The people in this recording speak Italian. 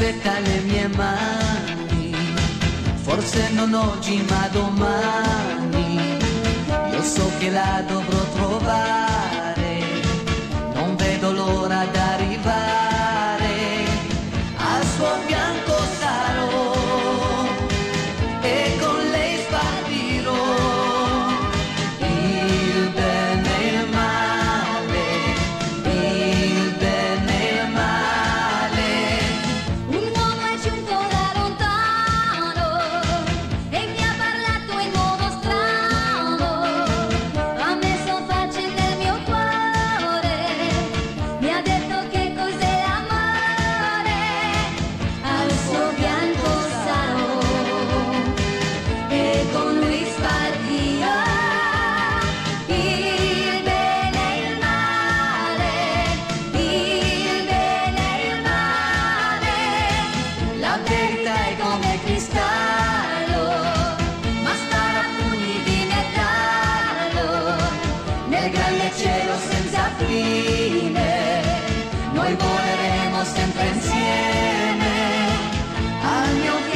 stretta le mie mani, forse non oggi ma domani, io so che la dovrò trovare, non vedo l'ora d'arrivare, al suo fianco sarò e con lei spartirò, il bene e il male, il bene e il male. Un uomo è giunto da lontano e mi ha parlato in modo strano, ha messo pace nel mio cuore, mi ha detto che cos'è l'amore, al suo fianco sarò e con lui spartirò, il bene e il male, il bene e il male. La verità è come cristallo, Ma spara pugni di metallo nel grande cielo senza fine, noi voleremo sempre insieme, al mio fianco